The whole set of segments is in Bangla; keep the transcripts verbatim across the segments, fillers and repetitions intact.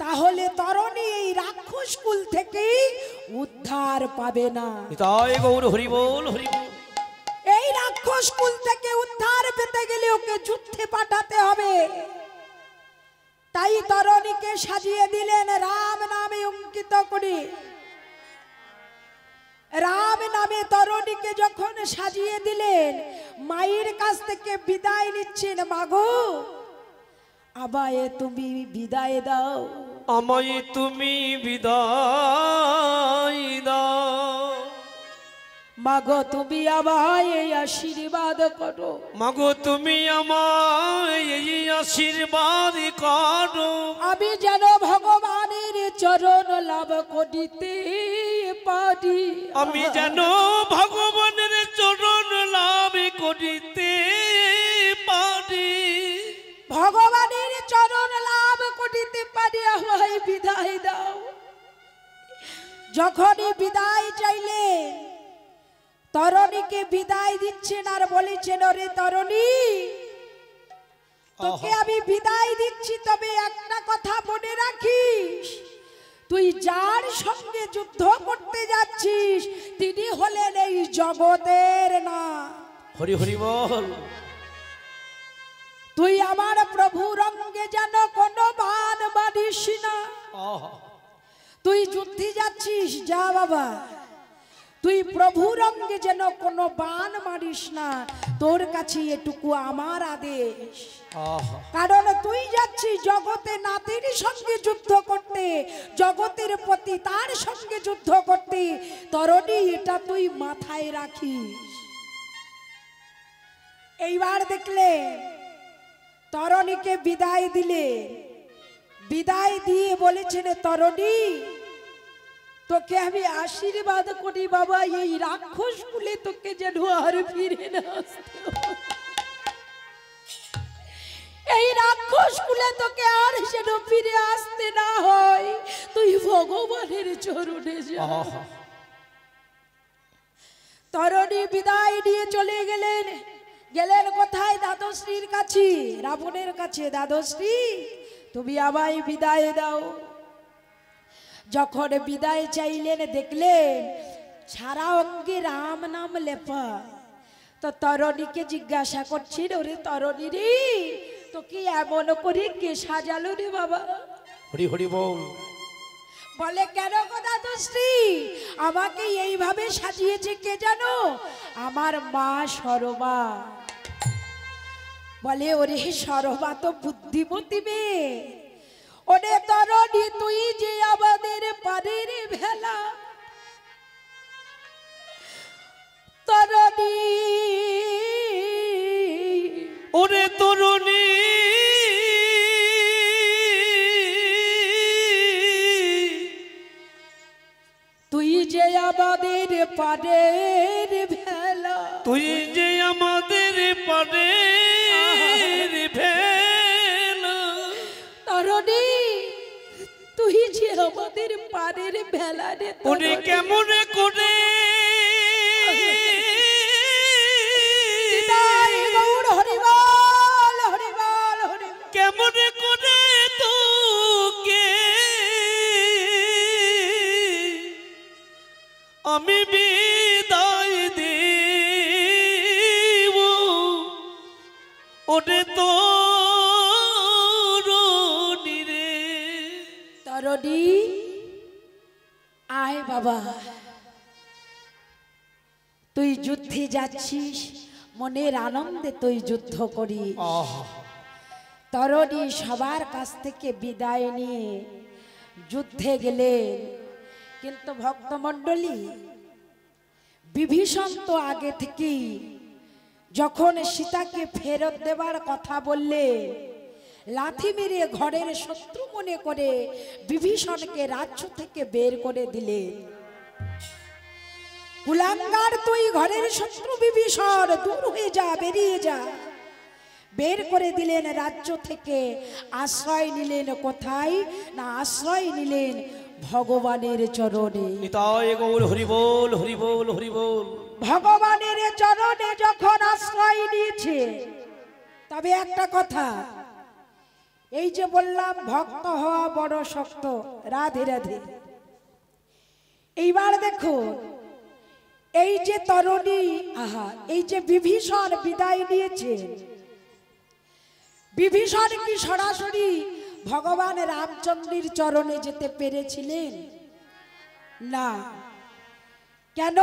তাহলে তরণী এই রাক্ষস কুল থেকে উদ্ধার পাবে না। তাই গৌর হরি বল হরি বল। এই রাক্ষস কুল থেকে উদ্ধার পেতে গেলে ওকে যুদ্ধে পাঠাতে হবে। তাই তরণীকে সাজিয়ে দিলেন রাম নামে অঙ্কিত করে। রাম নামে তরণীকে যখন সাজিয়ে দিলেন, মায়ের কাছ থেকে বিদায় নিচ্ছেন। মাগো আমায় তুমি বিদায় দাও, আমায় তুমি বিদায় দাও। মাগো তুমি আমায় এই আশীর্বাদ করো, মাগো তুমি আমায় এই আশীর্বাদ করো। আমি যেন ভগবানের চরণ লাভ করিতে পারি, আমি যেন ভগবানের চরণ লাভ করিতে পারি। ভগবানের চরণ লাভ করিতে পারি, আমায় বিদায় দাও। যখনই বিদায় চাইলে তরণীকে বিদায় দিচ্ছেন আর বলেছেন, ওরে তরণী তোকে আমি বিদায় দিচ্ছি, তবে একটা কথা মনে রাখিস, তুই যার সঙ্গে যুদ্ধ করতে যাচ্ছিস তিনি হলেন এই জগতের না। হরি হরি বল। তুই আমার প্রভু রঙ্গে যেন কোনো বান মারিস না। তুই যুদ্ধে যাচ্ছিস, যা বাবা, তুই প্রভু রঙ্গে যেন কোনো বান মারিস না। তোর কাছে এটুকু আমার আদেশ। কারণ তুই যাচ্ছিস জগতে নাতির সঙ্গে যুদ্ধ করতে, জগতের প্রতি তার সঙ্গে যুদ্ধ করতে। তরণী এটা তুই মাথায় রাখিস। এইবার দেখলে তরণীকে বিদায় দিলে, বিদায় দিয়ে বলেছেন, তরণী তোকে আমি আশীর্বাদ করি বাবা, এই রাক্ষস কুলে তোকে যেন আর ফিরে না আসতে হয়। এই রাক্ষস কুলে তোকে আর যেন ফিরে আসতে না হয়। তুই ভগবানের চরণে যা। তরণী বিদায় নিয়ে চলে গেলেন। গেলেন কোথায়? দ্বাদশ্রীর কাছে, রাবণের কাছে। দ্বাদশ্রী তুমি আমায় বিদায় দাও। যখন বিদায় চাইলেন দেখলেন সারা অঙ্গে রাম নাম লেপা। তো তরণীকে জিজ্ঞাসা করছেন, ওরে তরণী রে তোকে এমন করে কে সাজালো রে বাবা? হরি হরি বল। বলে কেন গো দ্বাদশ্রী, আমাকে এইভাবে সাজিয়েছে কে জানো? আমার মা সরবা। বলে ওরে সরবা তো বুদ্ধিমতী মেয়ে। ওরে তরণী তুই যে আমাদের পারের ভেলা। তরণী ওরে তরণী তুই যে আমাদের পারের ভেলা। তুই যে আমাদের পারের ভেলা। তরণী তুই যে আমাদের পারের ভেলা রে। ওরে কেমন করে হরিবল হরিবল হরি কেমন করে তোকে আমি বিদায় দেব। ওরে তরণী রে। তরণী আয় বাবা, তুই যুদ্ধে যাচ্ছিস, মনের আনন্দে তুই যুদ্ধ করি। তরণী সবার কাছ থেকে বিদায় নিয়ে যুদ্ধে গেলেন। কিন্তু ভক্তমণ্ডলী, বিভীষণ তো আগে থেকেই যখন সীতাকে ফেরত দেবার কথা বললে, লাথি মেরে ঘরের শত্রু মনে করে বিভীষণকে রাজ্য থেকে বের করে দিলে। কুলাঙ্গার তুই ঘরের শত্রু বিভীষণ, দূর হয়ে যা, বেরিয়ে যা। বের করে দিলেন রাজ্য থেকে। আশ্রয় নিলেন কোথায়? না, আশ্রয় নিলেন ভগবানের চরণে। নিতাই গৌর হরি বল হরি বল হরি বল। ভগবানের চরণে যখন আশ্রয় নিয়েছে, তবে একটা কথা, এই যে বললাম ভক্ত হওয়া বড় শক্ত। রাধে রাধে। এইবার দেখো এই যে তরুণী, আহা, এই যে বিভীষণ বিদায় নিয়েছে, বিভীষণ কি সরাসরি ভগবান রামচন্দ্রের চরণে যেতে পেরেছিলেন? না। কেন?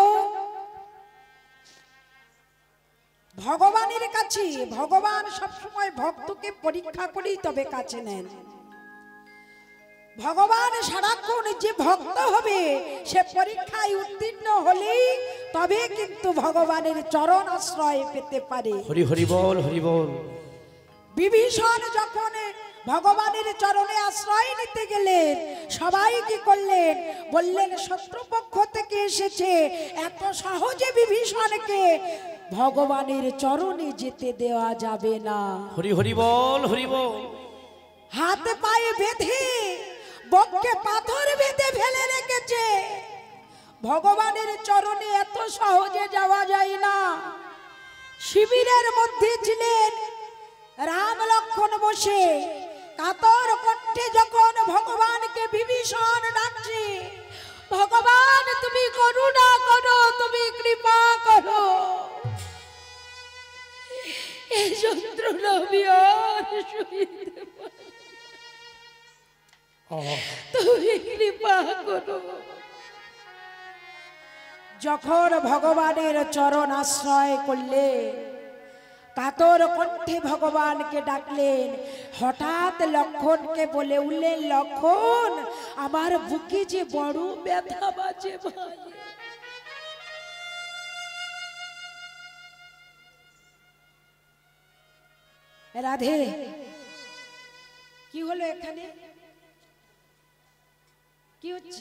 ভগবানের কাছে ভগবান সবসময় ভক্তকে পরীক্ষা করেই তবে কাছে নেন। ভগবান সারাক্ষণ যে ভক্ত হবে সে পরীক্ষায় উত্তীর্ণ হলেই তবে কিন্তু ভগবানের চরণ আশ্রয় পেতে পারে। হরি হরি বল, হরি বল। বিভীষণ যখন ভগবানের চরণে আশ্রয় নিতে গেলেন, সবাই কি করলেন? বললেন শত্রুপক্ষ থেকে এসেছে, এত সহজে বিভীষণকে ভগবানের চরণে যেতে দেওয়া যাবে না। হরি হরি বল, হরি বল। হাত পায়ে বেঁধে বক্ষে পাথর বেঁধে ফেলে রেখেছে। ভগবানের চরণে এত সহজে যাওয়া যায় না। শিবিরের মধ্যে ছিলেন রাম লক্ষ্মণ বসে, কাতর কণ্ঠে যখন ভগবানকে বিভীষণ ডাকছে, ভগবান তুমি করুণা করো, তুমি কৃপা করো, এই যন্ত্রণা আমি আর সইতে পারি না, তুমি কৃপা করো। যখন ভগবানের চরণ আশ্রয় করলে, কাতর কণ্ঠে ভগবানকে ডাকলেন, হঠাৎ লক্ষণকে বলে উঠলেন, লক্ষণ আমার বুকে যে বড় ব্যথা বাজে ভাই। রাধে, কি হলো এখানে? কি হচ্ছে?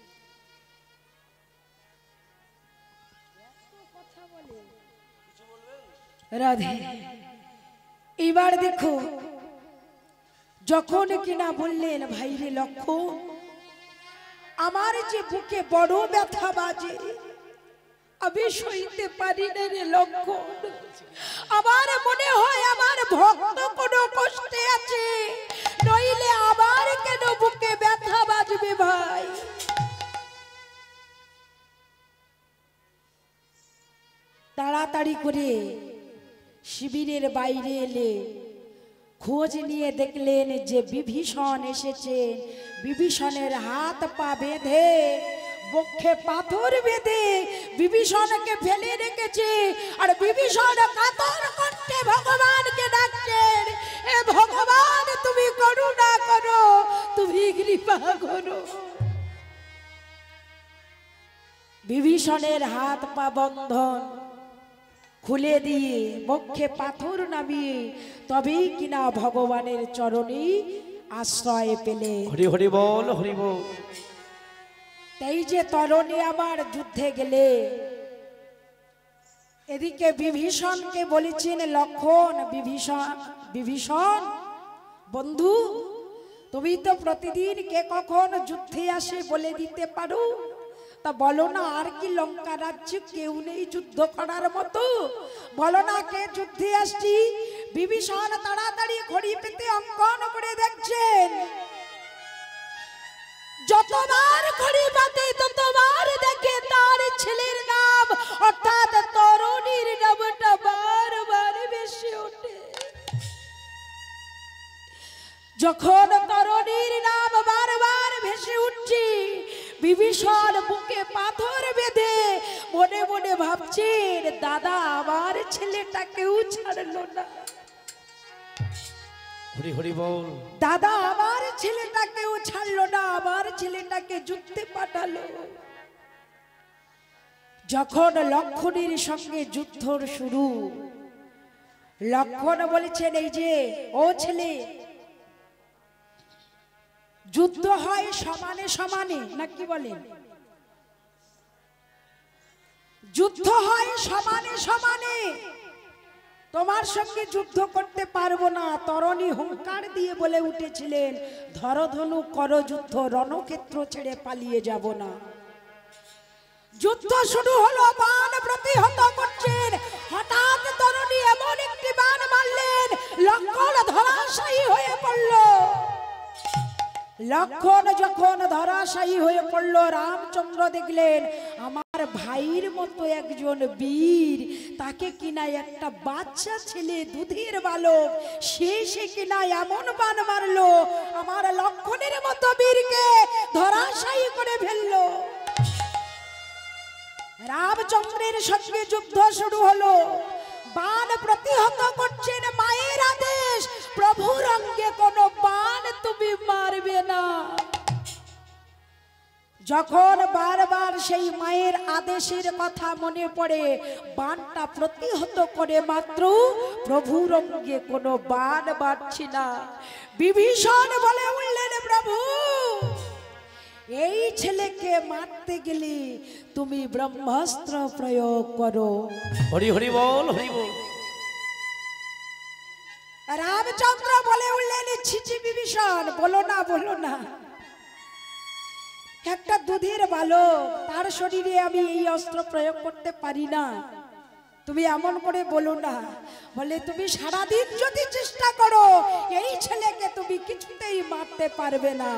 কথা বলে রাধে। এবার দেখো যখন কিনা বললেন, ভাইরে লক্ষণ আমার যে বুকে বড় ব্যথা বাজে, আমি সইতে পারি না রে লক্ষণ। আমার মনে হয় আমার ভক্ত কোনো কষ্টে আছে, নইলে আবার কেন বুকে ব্যথা বাজবে ভাই। তাড়াতাড়ি করে শিবিরের বাইরে এলে খোঁজ নিয়ে দেখলেন যে বিভীষণ এসেছেন। বিভীষণের হাত পা বেঁধে বক্ষে পাথর বেঁধে বিভীষণকে ফেলে রেখেছে, আর বিভীষণ কাতর কণ্ঠে ভগবানকে ডাকছেন, এ ভগবান তুমি করুণা করো, তুমি কৃপা করো। বিভীষণের হাত পা বন্ধন খুলে দিয়ে বক্ষে পাথর নামিয়ে তবেই কিনা ভগবানের চরণে আশ্রয় পেলে। হরি হরি বল, হরি বল। তাই যে তরণী আমার যুদ্ধে গেলে, এদিকে বিভীষণকে বলেছেন, লক্ষণ বিভীষণ বিভীষণ বন্ধু তুমি তো প্রতিদিন কে কখন যুদ্ধে আসে বলে দিতে পারো, তা বলো না আর কি লঙ্কা রাজ্যে কেউ নেই যুদ্ধ করার মতো? বলো না কে যুদ্ধে আসছি। বিভীষণ তাড়াতাড়ি ঘড়ি পেতে অঙ্কন করে দেখছেন, যতবার ঘড়ি পাতে ততবার দেখে তার ছেলের নাম অর্থাৎ তরুণীর নামটা বারবার ভেসে ওঠে। যখন তরুণীর নাম বারবার ভেসে উঠছে, বিভীষণ বুকে পাথর বেঁধে মনে মনে ভাবছেন, দাদা আমার ছেলেটাকেও ছাড়লো না, হরি হরি বল। দাদা আমার ছেলেটাকেও ছাড়লো না, আমার ছেলেটাকে যুদ্ধে পাঠালো। যখন লক্ষণের সঙ্গে যুদ্ধর শুরু, লক্ষণ বলেছেন, এই যে ও ছেলে, যুদ্ধ হয় সমানে সমানে, নাকি বলেন? যুদ্ধ হয় সমানে সমানে, তোমার সঙ্গে যুদ্ধ করতে পারবো না। তরণী হুঙ্কার দিয়ে বলে উঠেছিলেন, ধরধনু করো যুদ্ধ, রণক্ষেত্র ছেড়ে পালিয়ে যাব না। যুদ্ধ শুরু হলো, বাণ প্রতিহত করছেন। হঠাৎ তরণী এমন একটি বাণ মারলেন, লক্ষণ ধরাশায়ী হয়ে পড়ল। লক্ষণ যখন ধরাশায়ী হয়ে পড়ল, রামচন্দ্র দেখলেন আমার ভাইয়ের মতো একজন বীর, তাকে কিনা একটা বাচ্চা ছেলে দুধের বালক, সে সে কিনা এমন বান মারলো, আমার লক্ষণের মতো বীরকে ধরাশায়ী করে ফেললো। রামচন্দ্রের সঙ্গে যুদ্ধ শুরু হলো, বান প্রতিহত করছেন, মায়ের আদেশ প্রভুর অঙ্গে কোনো বান তুমি মারবে না। যখন বারবার সেই মায়ের আদেশের কথা মনে পড়ে, বানটা প্রতিহত করে মাত্র প্রভুর অঙ্গে কোনো বান মারছি না। বিভীষণ বলে উঠলেন, প্রভু এই ছেলেকে মারতে গেলে তুমি ব্রহ্মাস্ত্র প্রয়োগ করো। হরি হরি বল, হরি বল। রামচন্দ্র বলে উঠলেন, ছিচি বিভীষণ, বলো না বলো না, একটা দুধের বালক, তার শরীরে আমি এই অস্ত্র প্রয়োগ করতে পারি না, তুমি এমন করে বলো না। বলে তুমি সারাদিন যদি চেষ্টা করো এই ছেলেকে তুমি কিছুতেই মারতে পারবে না।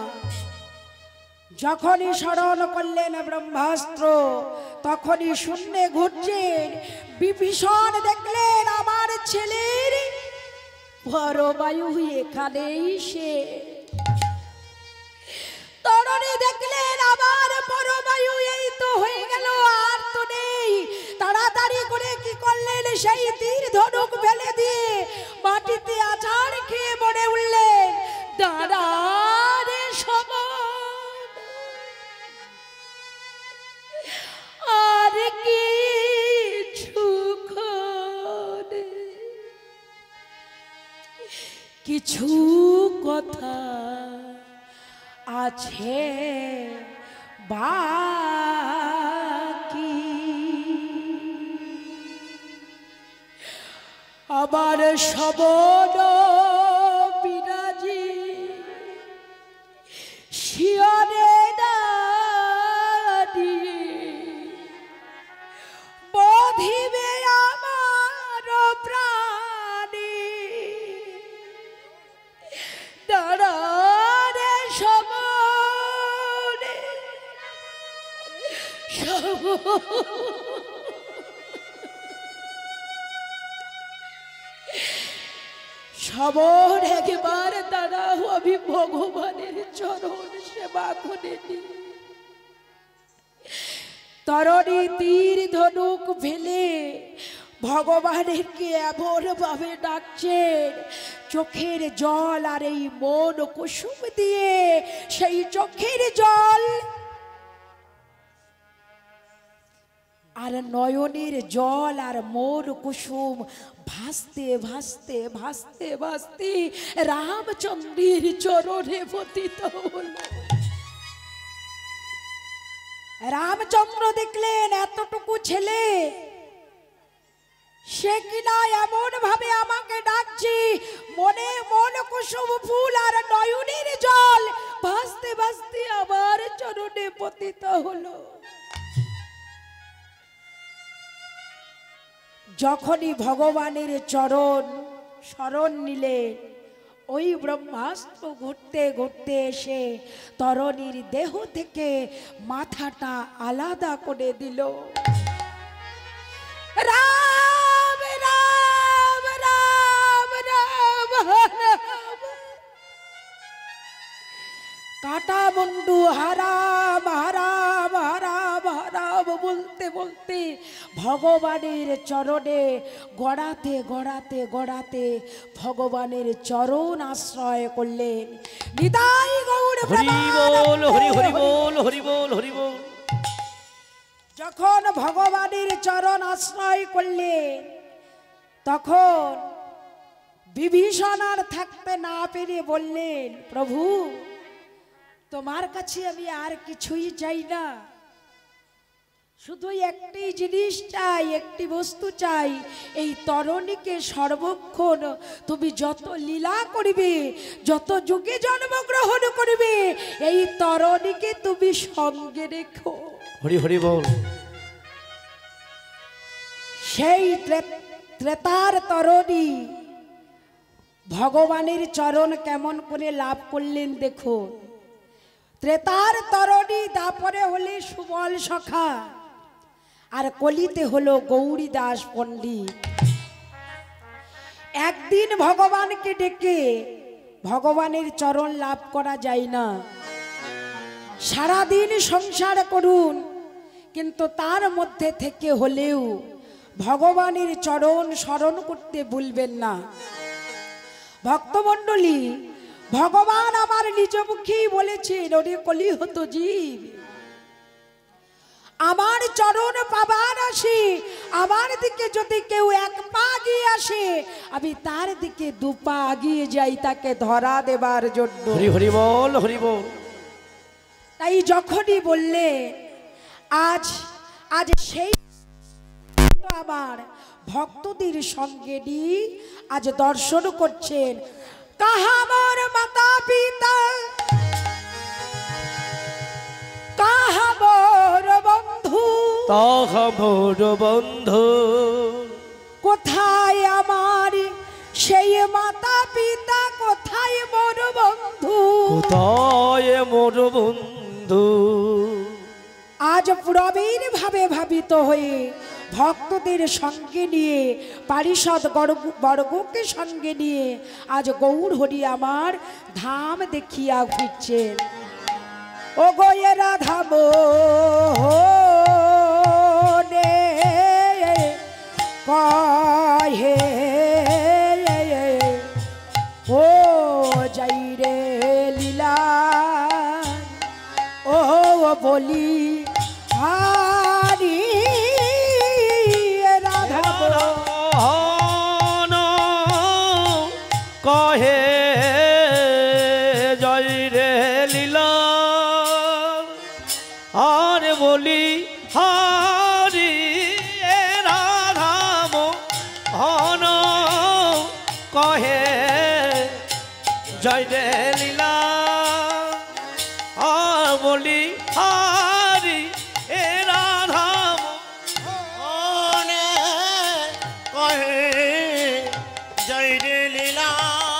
যখনই স্মরণ করলেন ব্রহ্মাস্ত্র, তখনই শূন্যে ঘুরছেন। বিভীষণ দেখলেন আমার ছেলের পরবায়ু এখানেই সে। তরুণী দেখলেন আমার পরবায়ু এই তো হয়ে গেল, আর তো নেই। তাড়াতাড়ি করে কি করলেন, সেই তীর ধনুক ফেলে দিয়ে মাটিতে আছাড় খেয়ে মরে উঠলেন, দাঁড়া রে সমান, আর কিছুক্ষণ কিছু কথা আছে বাকি, আবার শবন বিরাজি শিয়রে দাঁড়িয়ে বধিবে আমার প্রাণে, দাঁড়ারে সমনে সবর একবার দাঁড়াও, আমি ভগবানের চরণ সেবা করে নি। তরণী তীর ধনুক ফেলে ভগবানেরকে এমন ভাবে ডাকছেন, চোখের জল আর এই মন কুসুম দিয়ে সেই চোখের জল আর নয়নের জল আর মন কুসুম ভাসতে ভাসতে ভাসতে ভাসতে রামচন্দ্রের চরণে পতিত হল। রামচন্দ্র দেখলেন এতটুকু ছেলে, সে কিনা এমন ভাবে আমাকে ডাকছি, মনে মন কুসুম ফুল আর নয়নের জল ভাসতে ভাসতে আমার চরণে পতিত হলো। যখনই ভগবানের চরণ শরণ নিলেন, ওই ব্রহ্মাস্ত্র ঘুরতে ঘুরতে এসে তরণীর দেহ থেকে মাথাটা আলাদা করে দিল। রাম রাম রাম রাম রাম, কাটা মুন্ডু হারাম হারাম হারাম হারাম বলতে বলতে ভগবানের চরণে গড়াতে গড়াতে গড়াতে ভগবানের চরণ আশ্রয় করলেন। নিতাই গৌর হরি বল, হরি হরি বল, হরি বল, হরি বল। যখন ভগবানের চরণ আশ্রয় করলেন, তখন বিভীষণ আর থাকতে না পেরে বললেন, প্রভু তোমার কাছে আমি আর কিছুই চাই না, শুধু একটি জিনিস চাই, একটি বস্তু চাই, এই তরণীকে সর্বক্ষণ তুমি যত লীলা করিবে, যত যুগে জন্মগ্রহণ করিবে, এই তরণীকে তুমি সঙ্গে রেখো। হরি হরি বল। সেই ত্রেতার তরণী ভগবানের চরণ কেমন করে লাভ করলেন দেখো। ত্রেতার তরণী, তারপরে হলে সুবল সখা, আর কলিতে হলো গৌরী দাস পণ্ডিত। একদিন ভগবানকে ডেকে ভগবানের চরণ লাভ করা যায় না। সারাদিন সংসার করুন, কিন্তু তার মধ্যে থেকে হলেও ভগবানের চরণ স্মরণ করতে ভুলবেন না। ভক্তমণ্ডলী, ভগবান আমার নিজ মুখেই বলেছেন, ওরে কলিহত জীব, আমার চরণ পাবার আসে, আমার দিকে যদি কেউ এক পা এগিয়ে আসে, আমি তার দিকে দু পা এগিয়ে যাই তাকে ধরা দেবার জন্য। হরি হরি বল, হরি বল। তাই যখনই বললে আজ আজ সেই আমার ভক্তদের সঙ্গে নিয়ে আজ দর্শন করছেন কাহামর মাতা পিতা, কাহামর বন্ধু, তাহামর বন্ধু, কোথায় আমার সেই মাতা পিতা, কোথায় মোর বন্ধু, কোথায় মোর বন্ধু। আজ প্রবীণ ভাবে ভাবিত হয়ে ভক্তদের সঙ্গে নিয়ে পারিষদ বর্গকে সঙ্গে নিয়ে আজ গৌর হরি আমার ধাম দেখিয়া ফিরছেন। ও গোয়ে রাধা মোহনে কহে ও যাই রে লীলা, ও বলি হারি রাধা মোহন কহে জয় রে লীলা, আর বলি হারি রাধা মোহন কহে জয় রে লীলা, আর বলি হারি এ রাধা মোহন কহে জয় রে লীলা,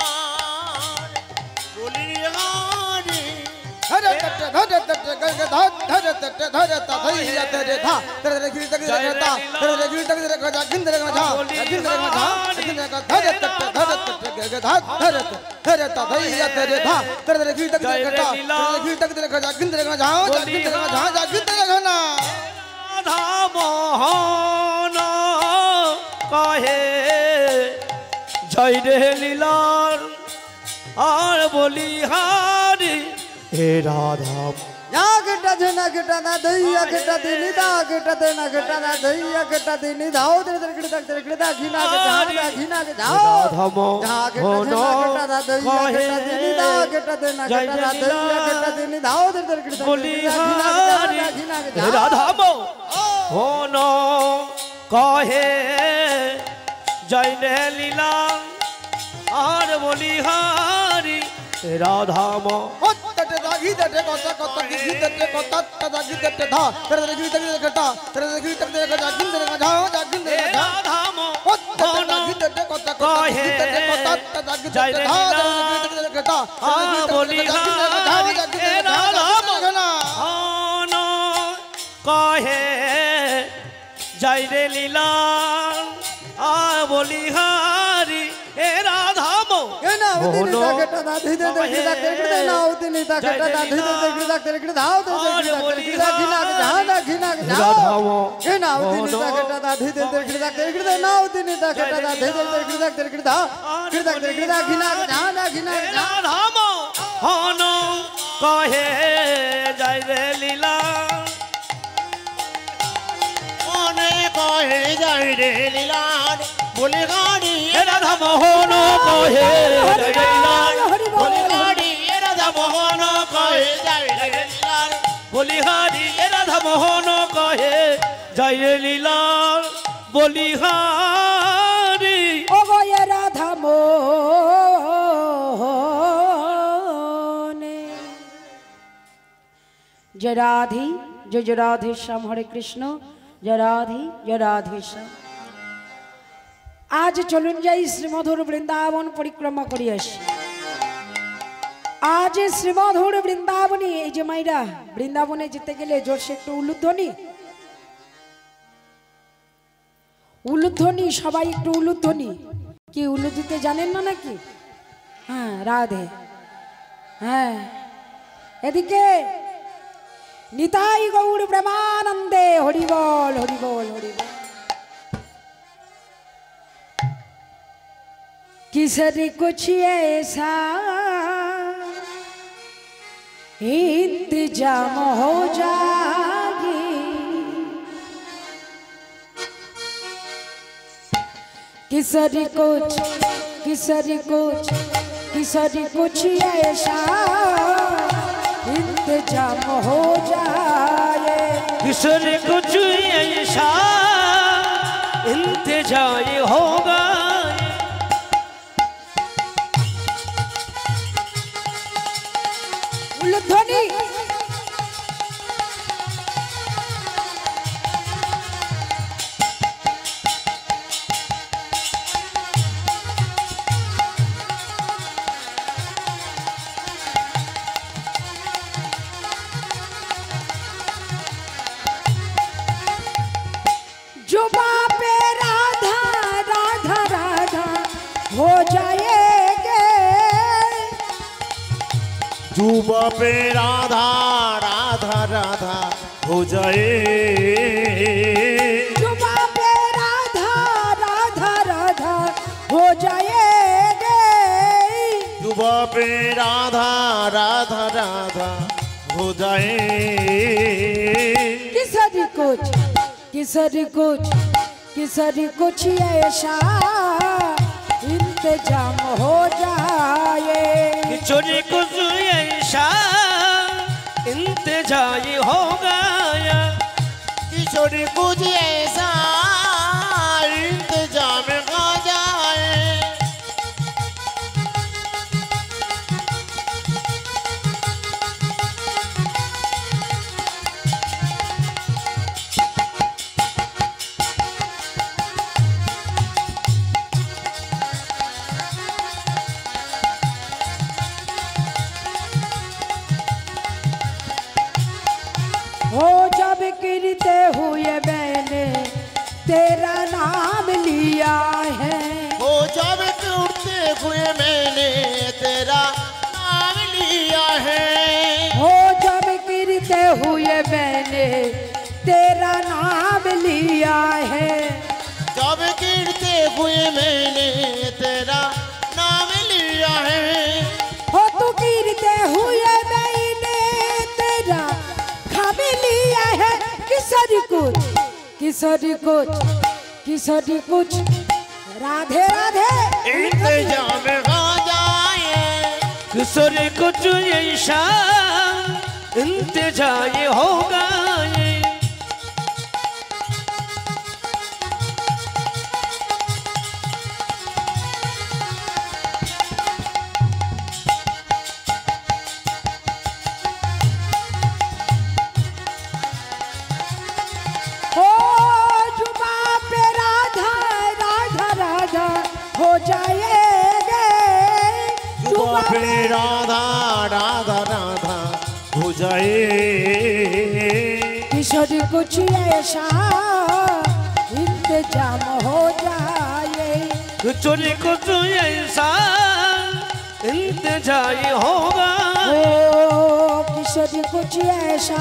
বলি হারি ধরে তট ধরে তট গগ ধর ধরে তট ধরে তা ধইয়া ধরে ধা ধরে গিরি তক ধরে তা ধরে গিরি তক ধরে গজা গিন্দরে গজা গিন্দরে গজা গিন্দরে গজা ধরে তট ধরে তট গগ ধর ধরে ধরে তা ধইয়া ধরে ধা ধরে গিরি তক ধরে তা ধরে গিরি তক ধরে গজা গিন্দরে গজা গিন্দরে গজা যা গিন্দরে গজা রাধা মোহন কহে জয় রে লীলার, আর বলি হারি হে রাধা। या गेटा जना गेटा ना दइया गेटा दिनी दा गेटा देना गेटा ना दइया गेटा दिनी दाओ दे दे गेटा दे गेटा घिना गेटा दा घिना के जाओ राधा मोहन जा गेटा जना गेटा दा दइया गेटा दिनी दा गेटा देना गेटा ना दइया गेटा दिनी दाओ दे दे गेटा बोली घिना के हारी जा घिना के हे जाओ राधा मोहन कहे जय रे लीला, আর বলি হারি হে রাধা মোহন तट दागी तट कोता कोता गी तट कोता तट दागी तट धा तेरे तेरे गी तट गेटा तेरे तेरे गी तट गेटा जा गिंदरे गजा जा गिंदरे হে गजा রাধা तट মোহন दागी तट कोता कोता गी तट कोता तट दागी तट धा तेरे गी तट गेटा আর বলি হারি হে রাধা মোহন কহে জয় রে লীলা, আর বলি হারি হে রাধা মোহন गेटा ना धी दे दे गेटा गेटा ना उदी नी ता गेटा ना धी दे दे गेटा गेटा धाओ दे दे गेटा घिना के जा ना घिना के जा राधा गेना उदी नी ता गेटा ना धी दे दे गेटा गेटा ना उदी नी ता गेटा ना धी दे दे गेटा गेटा गेटा गेटा घिना के जा ना घिना के जा রাধা মোহন কহে জয় রে লীলা, মনে কহে জয় রে লীলার বলি গাড়ি হে রাধা মোহন কহে জয় রে লীলা, বলি গাড়ি রাধা মোহন কহে জয় রে লীলার বলি হারি হে রাধা মোহন কহে জয় রে লীলা, বলি হারি ও গোয়ে রাধা মোহনে জয় রাধে জয় জয় রাধে শ্যাম, হরে কৃষ্ণ, জয় রাধে জয় রাধে শ্যাম। আজ চলুন যাই শ্রীমধুর বৃন্দাবন পরিক্রমা করি আসি। आज শ্রীমধুর বৃন্দাবনী এই যে মাইরা বৃন্দাবনে যেতে গেলে জোরসে একটু উলুধ্বনি উলুধ্বনি সবাই একটু উলুধ্বনি কি উলু দিতে জানেন না নাকি হ্যাঁ রাধে হ্যাঁ এদিকে নিতাই গৌর প্রেমানন্দে হরি বল হরি বল হরি বল किसरी कुछ ऐसा इंतजाम हो जाएगी किसरी कुछ किसरी कुछ किसरी कुछ ऐसा इंतजाम हो जाए किसरी कुछ ऐसा इंतजाम होगा ध्वनि जुबा पे राधा राधा राधा हो जाएंगे जुबा पे राधा राधा राधा हो जाए जुबा पे राधा राधा राधा हो जाएंगे जुबा पे राधा राधा राधा हो जाए किसरी कुछ किसरी कुछ किसरी कुछ ऐसा इंतजाम हो जाए किसरी कुछ ऐसा इंतजाम होगा किशोरी कुछ ऐसा इंतजाम हो जाए हो जब गिरते हुए मैंने तेरा नाम लिया है वो जब टूटते हुए मैंने तेरा नाम लिया है हो जब गिरते हुए मैंने तेरा नाम लिया है जब गिरते हुए मैंने तेरा नाम लिया है हो तू गिरते हुए मैंने तेरा नाम लिया है किसरी कुछ किसरी कुछ किसरी कुछ राधे राधे इंतजाम हो जाए किसरी कुछ ऐसा इंतजाम होगा हो जाएंगे जुबा पे राधा राधा राधा हो जाए किशोरी कुछ ऐसा इंतजाम हो जाए किसरी कुछ ऐसा इंतजाम होगा ओ किशोरी कुछ ऐसा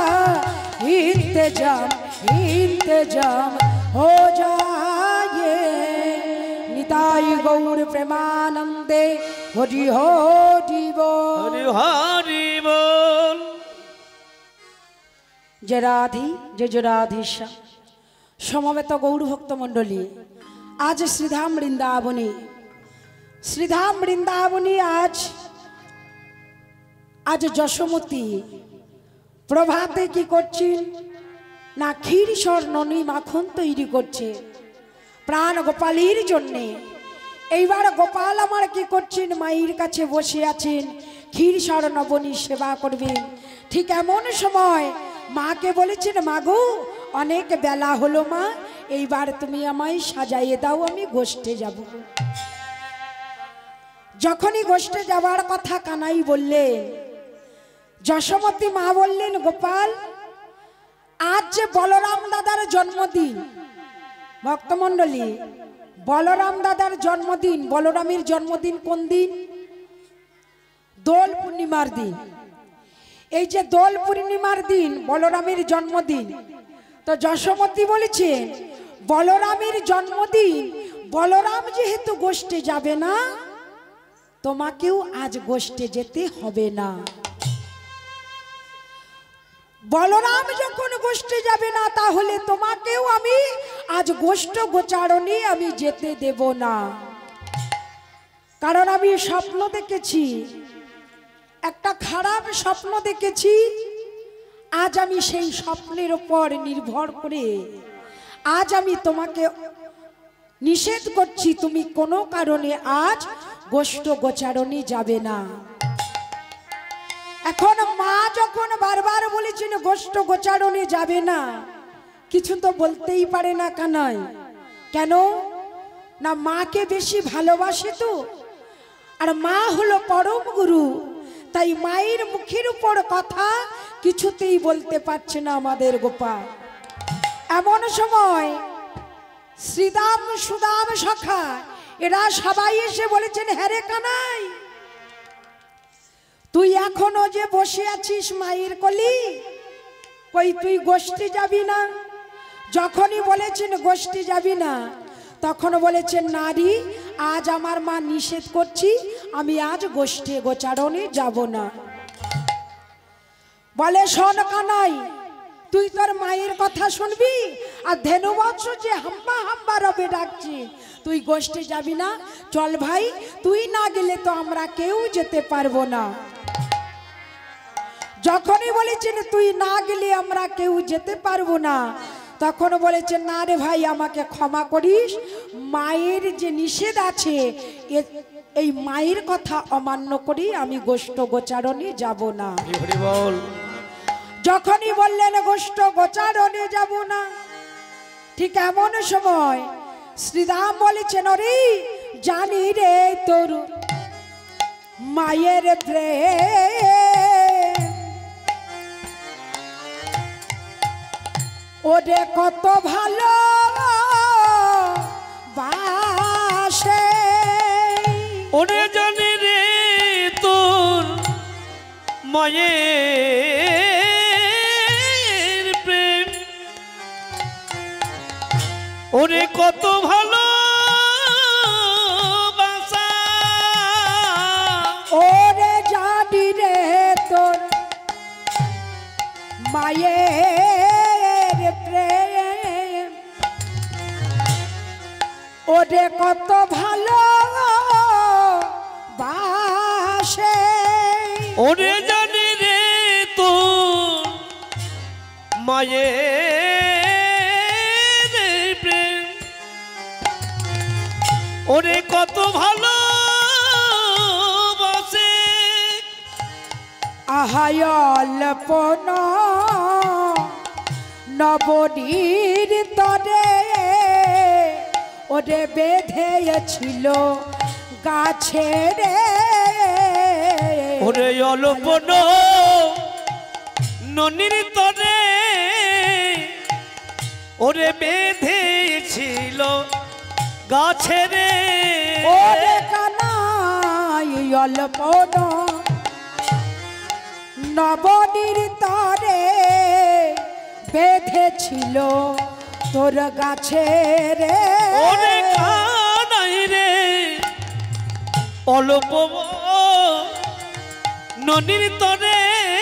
इंतजाम इंतजाम हो जाए निताई गौर प्रेमानंदे हरि हरि बोल हरि हरि बोल जय राधे जय जय राधेश्याम समवेत गौर भक्त मंडली आज श्रीधाम बृंदावनी श्रीधाम बृंदावनी आज आज যশোমতী প্রভাতে কি করছেন না ক্ষীর স্বর্ণনী মাখন তৈরি করছে প্রাণ গোপালের জন্য এইবার গোপাল আমার কি করছেন মায়ের কাছে বসে আছেন ক্ষীর স্বর্ণবনী সেবা করবেন ঠিক এমন সময় মাকে বলেছেন মাগো অনেক বেলা হলো মা এইবার তুমি আমায় সাজাইয়ে দাও আমি গোষ্ঠে যাব যখনই গোষ্ঠে যাবার কথা কানাই বললেন, যশোমতী মা বললেন, গোপাল আজ যে বলরাম দাদার জন্মদিন, ভক্তমণ্ডলী বলরাম দাদার জন্মদিন, বলরামের জন্মদিন কোন দিন? দোল পূর্ণিমার দিন। এই যে দোল পূর্ণিমার দিন বলরামের জন্মদিন, তো যশোমতী বলেছেন বলরামের জন্মদিন, বলরাম যেহেতু গোষ্ঠে যাবে না, তোমাকেও আজ গোষ্ঠে যেতে হবে না। বলরাম যখন গোষ্ঠে যাবে না, তাহলে তোমাকেও আমি আজ গোষ্ঠ গোচারণে আমি যেতে দেব না। কারণ আমি স্বপ্ন দেখেছি, একটা খারাপ স্বপ্ন দেখেছি। আজ আমি সেই স্বপ্নের উপর নির্ভর করে আজ আমি তোমাকে নিষেধ করছি, তুমি কোনো কারণে আজ গোষ্ঠ গোচারণে যাবে না। এখন মা যখন বারবার বলেছেন গোষ্ঠ গোচারণে যাবে না, কিছু তো বলতেই পারে না কানাই। কেন না, মাকে বেশি ভালোবাসে তো, আর মা হলো পরম গুরু, তাই মায়ের মুখের উপর কথা কিছুতেই বলতে পারছে না আমাদের গোপাল। এমন সময় শ্রীদাম সুদাম সখা এরা সবাই এসে বলেছেন, হ্যাঁ রে কানাই, তুই এখনো যে বসে আছিস মায়ের কোলে, কই তুই গোষ্ঠী যাবি না? যখনই বলেছেন গোষ্ঠী যাবি না, তখন বলেছেন, নারী আজ আমার মা নিষেধ করছি, আমি আজ গোষ্ঠী গোচারণে যাব না। বলে, শোন কানাই, তুই তোর মায়ের কথা শুনবি, আর ধেনুবৎস যে হাম্বা হাম্বা রবে ডাকছি, তুই গোষ্ঠী যাবি না? চল ভাই, তুই না গেলে তো আমরা কেউ যেতে পারবো না। যখনই বলেছেন তুই না গেলে আমরা কেউ যেতে পারবো না, তখন বলেছেন, না রে ভাই, আমাকে ক্ষমা করিস, মায়ের যে নিষেধ আছে এই মায়ের কথা অমান্য করি আমি গোষ্ঠ গোচারণে যাব না। যখনই বললেন গোষ্ঠ গোচারণে যাব না, ঠিক এমন সময় শ্রীরাম বলেছেন, ওরে জানি রে তোর মায়ের প্রেম, ওরে কত ভালো বাসে, ওরে জানি রে তোর মায়ের প্রেম, ওরে কত ভালো বাসা, ওরে জানি রে তোর মায়ের প্রেম, ওরে কত ভালো বাসে, ওরে জানি রে তোর মায়ের প্রেম, ওরে কত ভালো বাসে, আহায়ল পন নবনীর তরে ওরে বেঁধেছিল গাছে রে, ওরে অলপন ননির তরে ওরে বেঁধেছিল গাছে রে, ওরে কানাই অলপন নবনীর তরে বেঁধেছিল তোর গাছে রে, ওরে কানাই রে অল্প ননির তরে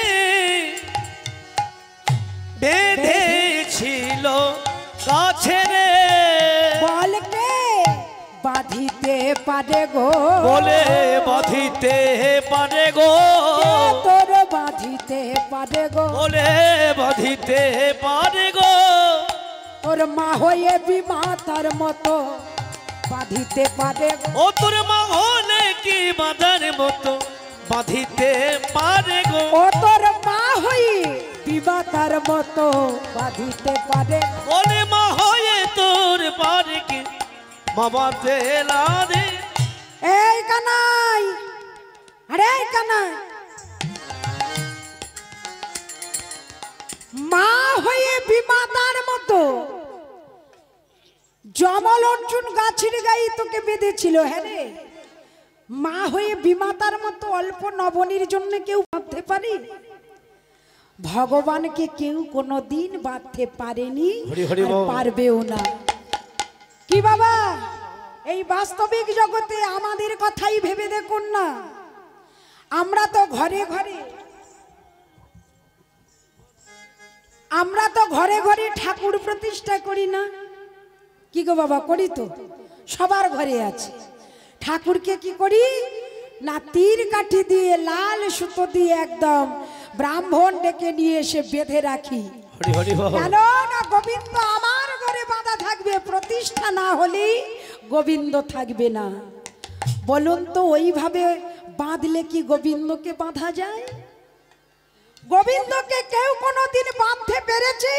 বেঁধেছিল গাছে রে, বলকে বাঁধিতে পারে গো, বলে বাঁধিতে পারে গো, তোর বাঁধিতে পারে গো, বলে বাঁধিতে পারে গো, তোর মা হয়ে বিমাতার মতো বাঁধিতে পারে গো, ও তোর মা হলে কি বাঁধার মতো বাঁধিতে পারে গো, ও তোর মা হয়ে বিমাতার মতো বাঁধিতে পারে, বলে মা হয়ে তোর পারে কি বাবাতে লারে, এই কানাই, আরে এই কানাই, মা হয়ে বিমাতার মতো জমল অর্জুন গাছের গায়ে তোকে বেঁধেছিল। হ্যাঁ রে, মা হয়ে বিমাতার মতো অল্প নবনীর জন্য কেউ বাঁধতে পারে? ভগবানকে কেউ কোনো দিন বাঁধতে পারেনি, পারবেও না। কি বাবা, এই বাস্তবিক জগতে আমাদের কথাই ভেবে দেখুন না। আমরা তো ঘরে ঘরে আমরা তো ঘরে ঘরে ঠাকুর প্রতিষ্ঠা করি না? কি গো বাবা, করি তো, সবার ঘরে আছে। ঠাকুরকে কি করি না, তীর কাঠি দিয়ে লাল সুতো দিয়ে একদম ব্রাহ্মণ ডেকে নিয়ে এসে বেঁধে রাখি। কেন না, গোবিন্দ আমার ঘরে বাঁধা থাকবে, প্রতিষ্ঠা না হলেই গোবিন্দ থাকবে না। বলুন তো, ওইভাবে বাঁধলে কি গোবিন্দকে বাঁধা যায়? গোবিন্দকে কেউ কোনোদিন বাঁধতে পেরেছে?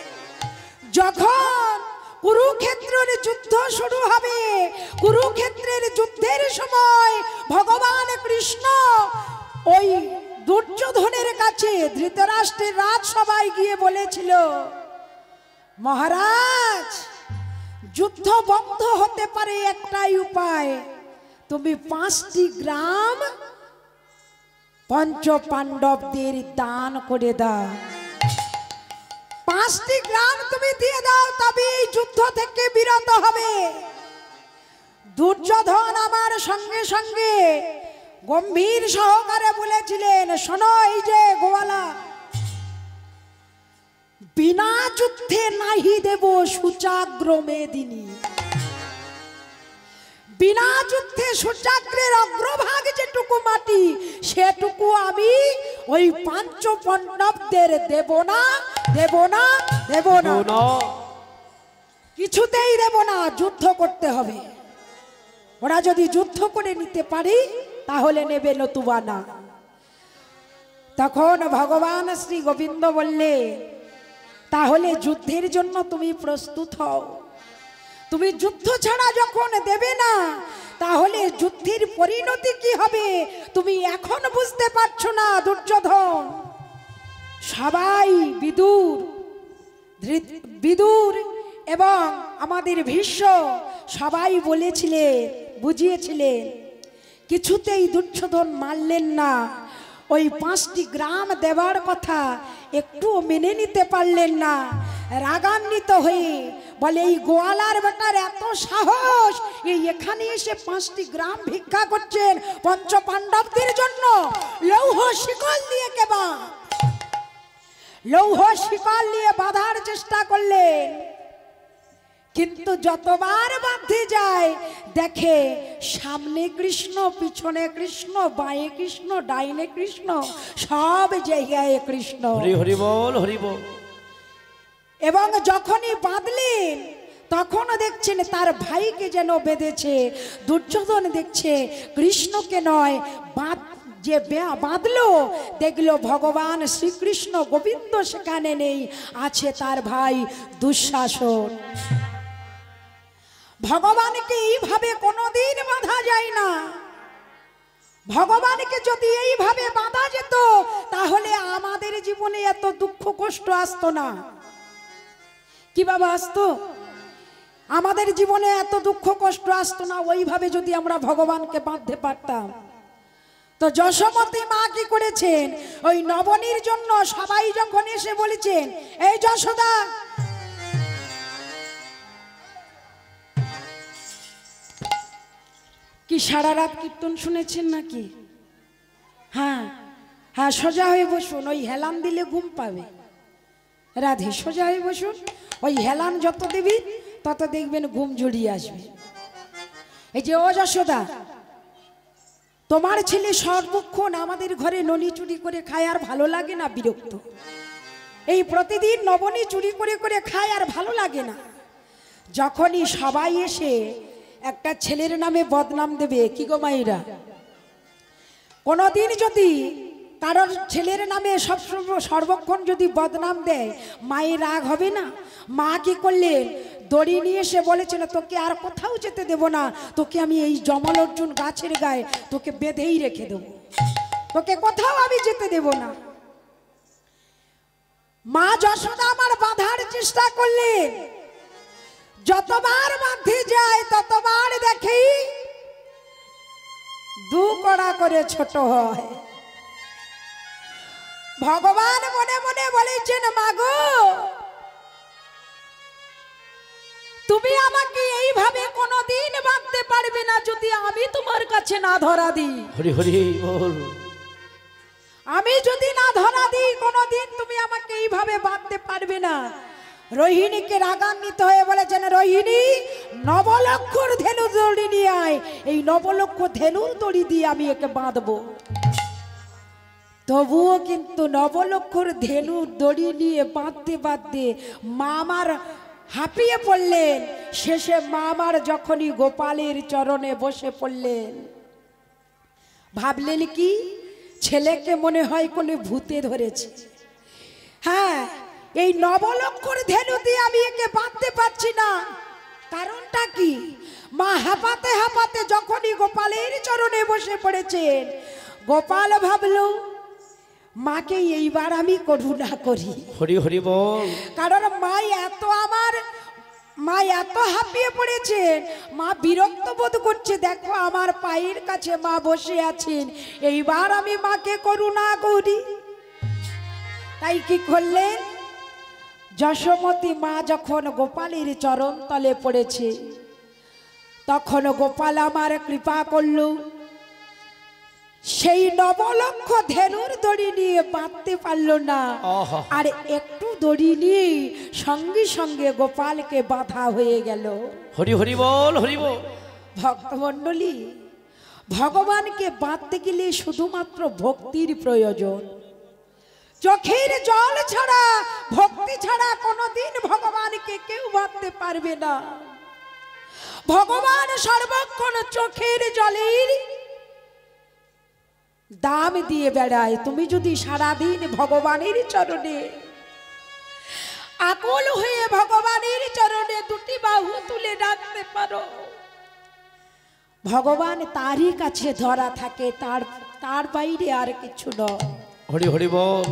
যখন কুরুক্ষেত্রের যুদ্ধ শুরু হবে, কুরুক্ষেত্রের যুদ্ধের সময় ভগবান কৃষ্ণ ওই দুর্যোধনের কাছে ধৃতরাষ্ট্রের রাজসভায় গিয়ে বলেছিল, মহারাজ, যুদ্ধ বন্ধ হতে পারে একটাই উপায়, তুমি পাঁচটি গ্রাম পঞ্চ পাণ্ডবদের দান করে দাও। পাঁচটি গ্রাম তুমি দিয়ে দাও, তবে এই যুদ্ধ থেকে বিরত হবে। দুর্যোধন আমার সঙ্গে সঙ্গে গম্ভীর সহকারে বলেছিলেন, শোনো, এই যে গোয়ালা, বিনা যুদ্ধে নাহি দেব সুচাগ্র মেদিনী। বিনা যুদ্ধে সুচাগ্রের অগ্রভাগ যেটুকু মাটি, সেটুকু আমি ওই পাঞ্চ পাণ্ডবদের দেব না, দেব না, দেব না, কিছুতেই দেব না। যুদ্ধ করতে হবে। ওরা যদি যুদ্ধ করে নিতে পারি তাহলে নেবে, নতুবা না। তখন ভগবান শ্রী গোবিন্দ বললে, তাহলে যুদ্ধের জন্য তুমি প্রস্তুত হও। তুমি যুদ্ধ ছাড়া যখন দেবে না, তাহলে যুদ্ধের পরিণতি কি হবে তুমি এখন বুঝতে পারছো না দুর্যোধন। সবাই বিদুর বিদুর এবং আমাদের ভীষ্ম সবাই বলেছিলেন, বুঝিয়েছিলেন, কিছুতেই দুর্যোধন মানলেন না। ওই পাঁচটি গ্রাম দেওয়ার কথা একটুও মেনে নিতে পারলেন না। রাগান্বিত হয়ে বলে, এই গোয়ালার বেটার এত সাহস, এই এখানে এসে পাঁচটি গ্রাম ভিক্ষা করছেন পঞ্চ পাণ্ডবদের জন্য। লৌহ শিকল দিয়ে কেবা লৌহ শিকল দিয়ে বাঁধার চেষ্টা করলেন, কিন্তু যতবার বাঁধতে যায় দেখে সামনে কৃষ্ণ, পিছনে কৃষ্ণ, বাঁয়ে কৃষ্ণ, ডাইনে কৃষ্ণ, সব জায়গায় কৃষ্ণ। হরি হরি বল, হরি বল। এবং যখনই বাঁধলেন তখন দেখছেন তার ভাইকে যেন বেঁধেছে। দুর্যোধন দেখছে কৃষ্ণকে নয়, বাঁধ যে বাঁধলো, দেখলো ভগবান শ্রীকৃষ্ণ গোবিন্দ সেখানে নেই, আছে তার ভাই দুঃশাসন। ভগবানকে এইভাবে কোনোদিন বাঁধা যায় না। ভগবানকে যদি এইভাবে বাঁধা যেত তাহলে আমাদের জীবনে এত দুঃখ কষ্ট আসতো না। কি বাবা, আসতো? আমাদের জীবনে এত দুঃখ কষ্ট আসতো না ওইভাবে যদি আমরা ভগবানকে বাঁধতে পারতাম। তো যশোমতী মা কি করেছেন, ওই নবনীর জন্য সবাই যখন এসে বলেছেন, এই যশোদা, কি সারা রাত কীর্তন শুনেছেন নাকি? হ্যাঁ হ্যাঁ, সোজা হয়ে বসুন, ওই হেলান দিলে ঘুম পাবে। রাধে, সোজা হয়ে বসুন, ওই হেলান যত দিবি তত দেখবেন ঘুম জড়িয়ে আসবে। এই যে ও যশোদা, তোমার ছেলে সর্বক্ষণ আমাদের ঘরে ননি চুরি করে খায়, আর ভালো লাগে না? বিরক্ত। এই প্রতিদিন নবনী চুরি করে করে খায়, আর ভালো লাগে না? যখনই সবাই এসে একটা ছেলের নামে বদনাম দেবে, কি গো মাইরা, কোনদিন যদি কারণ ছেলের নামে সব সর্বক্ষণ যদি বদনাম দেয় মায়ের রাগ হবে না? মা কি করলেন, দড়ি নিয়ে এসে বলেছিল তোকে আর কোথাও যেতে দেব না, তোকে আমি এই জমল অর্জুন গাছের গায়ে তোকে বেঁধেই রেখে দেব, তোকে কোথাও আমি যেতে দেব না। মা যশোদা আমার বাঁধার চেষ্টা করলেন, যতবার বাঁধতে যায় ততবার দেখি দু কড়া করে ছোট হয়। ভগবান মনে মনে বলেছেন, মাগো তুমি আমাকে এইভাবে কোনোদিন বাঁধতে পারবে না যদি আমি তোমার কাছে না ধরা দিই। হরি হরি বল। আমি যদি না ধরা দিই কোনোদিন তুমি আমাকে এইভাবে বাঁধতে পারবে না। রোহিণীকে রাগান্বিত হয়ে বলেছেন, রোহিণী নবলক্ষর ধেনু দড়ি নিয়ে আয়, এই নবলক্ষ ধেনুর দড়ি দিয়ে আমি একে বাঁধবো। তবুও কিন্তু নবলক্ষর ধেনুর দড়ি নিয়ে বাঁধতে বাঁধতে মা আমার হাঁপিয়ে পড়লেন। শেষে মা আমার যখনই গোপালের চরণে বসে পড়লেন, ভাবলেন কি ছেলেকে মনে হয় কোনো ভূতে ধরেছে। হ্যাঁ, এই নবলক্ষর ধেনু দিয়ে আমি একে বাঁধতে পারছি না, কারণটা কি? মা হাঁপাতে হাঁপাতে যখনই গোপালের চরণে বসে পড়েছেন, গোপাল ভাবলো মাকে এইবার আমি করুণা করি। হরি হরি বল। কারণ মা এত আমার মা এত হাঁপিয়ে পড়েছেন, মা বিরক্ত বোধ করছে, দেখো আমার পায়ের কাছে মা বসে আছেন, এইবার আমি মাকে করুণা করি। তাই কি করলেন, যশোমতী মা যখন গোপালের চরণ তলে পড়েছে তখন গোপাল আমার কৃপা করল, সেই নবলক্ষ ধেনুর দড়ি নিয়ে বাঁধতে পারল না, আর একটু দড়ি নিয়ে সঙ্গে সঙ্গে গোপালকে বাঁধা হয়ে গেল। হরি হরি বল, হরি বল। ভক্তমণ্ডলী, ভগবানকে বাঁধতে গেলে শুধুমাত্র ভক্তির প্রয়োজন। চোখের জল ছাড়া, ভক্তি ছাড়া কোনোদিন ভগবানকে কেউ বাঁধতে পারবে না। ভগবান সর্বক্ষণ চোখের জলের দাম দিয়ে বেড়ায়। তুমি যদি সারাদিন ভগবানের চরণে আকুল হয়ে ভগবানের চরণে দুটি বাহু তুলে ডাকতে পারো, ভগবান তারই কাছে ধরা থাকে, তার তার বাইরে আর কিছু নয়। হরি হরি বল।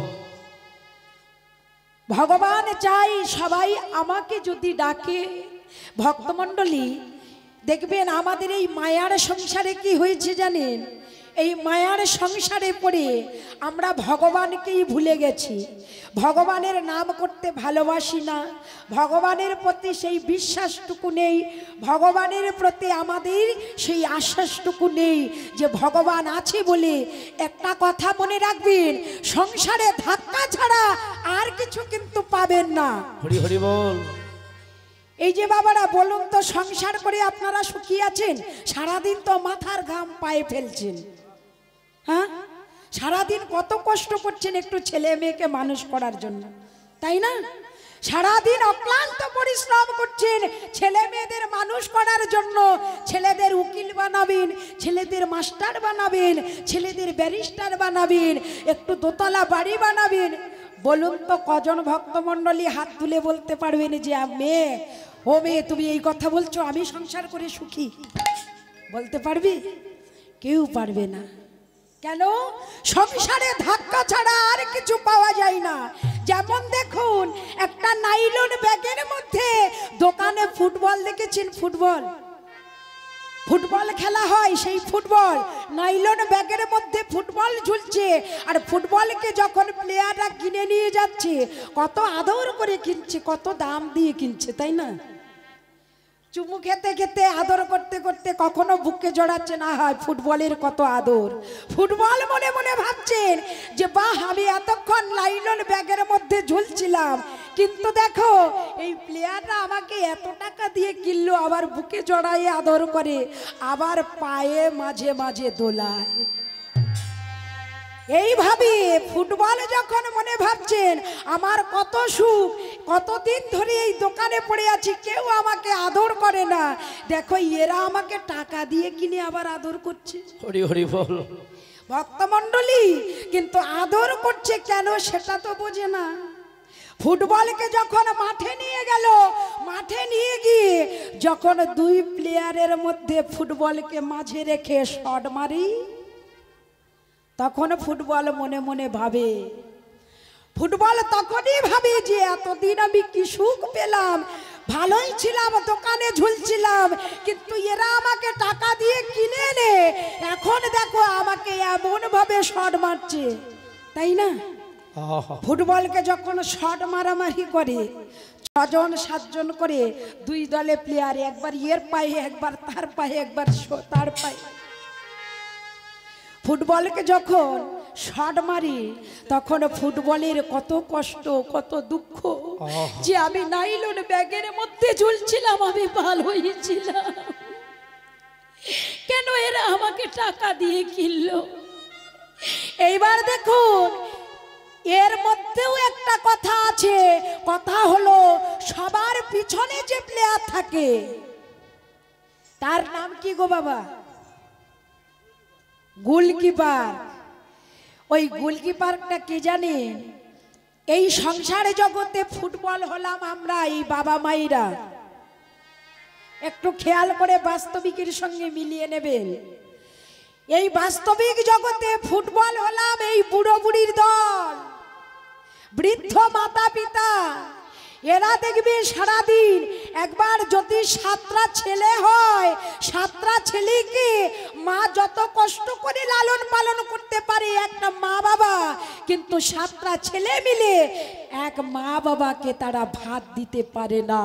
ভগবান চাই সবাই আমাকে যদি ডাকে। ভক্তমণ্ডলী, দেখবেন আমাদের এই মায়ার সংসারে কি হয়েছে জানেন, এই মায়ার সংসারে পড়ে আমরা ভগবানকেই ভুলে গেছি, ভগবানের নাম করতে ভালোবাসি না, ভগবানের প্রতি সেই বিশ্বাসটুকু নেই, ভগবানের প্রতি আমাদের সেই আশ্বাসটুকু নেই যে ভগবান আছে বলে। একটা কথা মনে রাখবেন, সংসারে ধাক্কা ছাড়া আর কিছু কিন্তু পাবেন না। হরি হরি বল। এই যে বাবারা বলুন তো, সংসার করে আপনারা সুখী আছেন? সারাদিন তো মাথার ঘাম পায়ে ফেলছেন, হ্যাঁ, সারাদিন কত কষ্ট করছেন একটু ছেলে মেয়েকে মানুষ করার জন্য, তাই না? সারাদিন অক্লান্ত পরিশ্রম করছেন ছেলে মেয়েদের মানুষ করার জন্য। ছেলেদের উকিল বানাবেন, ছেলেদের মাস্টার বানাবেন, ছেলেদের ব্যারিস্টার বানাবেন, একটু দোতলা বাড়ি বানাবেন। বলুন তো কজন ভক্তমণ্ডলী হাত তুলে বলতে পারবেন যে মেয়ে, ও মেয়ে তুমি এই কথা বলছো, আমি সংসার করে সুখী? বলতে পারবি? কেউ পারবে না। কেন? সংসারে ধাক্কা ছাড়া আর কিছু পাওয়া যায় না। যেমন দেখুন, একটা নাইলন ব্যাগের মধ্যে দোকানে ফুটবল দেখেছেন, ফুটবল ফুটবল খেলা হয়, সেই ফুটবল নাইলন ব্যাগের মধ্যে ফুটবল ঝুলছে, আর ফুটবলকে যখন প্লেয়াররা কিনে নিয়ে যাচ্ছে কত আদর করে কিনছে, কত দাম দিয়ে কিনছে, তাই না? চুমু খেতে খেতে আদর করতে করতে কখনো বুকে জড়াচ্ছে না, হয় ফুটবলের কত আদর। ফুটবল মনে মনে ভাবছেন যে বাহ, আমি এতক্ষণ নাইলন ব্যাগের মধ্যে ঝুলছিলাম, কিন্তু দেখো এই প্লেয়াররা আমাকে এত টাকা দিয়ে কিনলো, আবার বুকে জড়াইয়ে আদর করে, আবার পায়ে মাঝে মাঝে দোলায়। এইভাবে ফুটবল যখন মনে ভাবছেন আমার কত সুখ, কতদিন ধরে এই দোকানে পড়ে আছি, কেউ আমাকে আদর করে না, দেখো এরা আমাকে টাকা দিয়ে কিনে আবার আদর করছে। হরি হরি বল। ভক্তমণ্ডলী, কিন্তু আদর করছে কেন সেটা তো বোঝে না। ফুটবলকে যখন মাঠে নিয়ে গেল, মাঠে নিয়ে গিয়ে যখন দুই প্লেয়ারের মধ্যে ফুটবলকে মাঝে রেখে শট মারি, তখন ফুটবল মনে মনে ভাবে, ফুটবল তখনই ভাবে যে এতদিন আমি কি সুখ পেলাম, ভালোই ছিলাম, দোকানে ঝুলছিলাম, কিন্তু এরা আমাকে টাকা দিয়ে কিনে এনে এখন দেখো আমাকে এমন ভাবে শট মারছে, তাই না? ফুটবলকে যখন শট মারামারি করে ছজন সাতজন করে দুই দলে প্লেয়ার, একবার এর পায়ে একবার তার পায়ে একবার তার পায়ে, ফুটবলকে যখন শট মারি তখন ফুটবলের কত কষ্ট, কত দুঃখ, যে আমি নাইলন ব্যাগের মধ্যে ঝুলছিলাম, আমি ভালো হয়েছিলাম, কেন এরা আমাকে টাকা দিয়ে কিনলো। এইবার দেখুন এর মধ্যেও একটা কথা আছে, কথা হলো সবার পিছনে যে প্লেয়ার থাকে তার নাম কি গো বাবা? গোলকিপার। ওই গোলকিপারটা কি জানেন? এই সংসার জগতে ফুটবল হলাম আমরা এই বাবা মাইরা, একটু খেয়াল করে বাস্তবিকের সঙ্গে মিলিয়ে নেবেন। এই বাস্তবিক জগতে ফুটবল হলাম এই বুড়ো বুড়ির দল, বৃদ্ধ মাতা পিতা, এরা দেখবে সারাদিন একবার যদি সাতটা ছেলে হয়, সাতটা ছেলেকে মা যত কষ্ট করে লালন পালন করতে পারে একটা মা বাবা, কিন্তু সাতটা ছেলে মিলে এক মা বাবাকে তারা ভাত দিতে পারে না।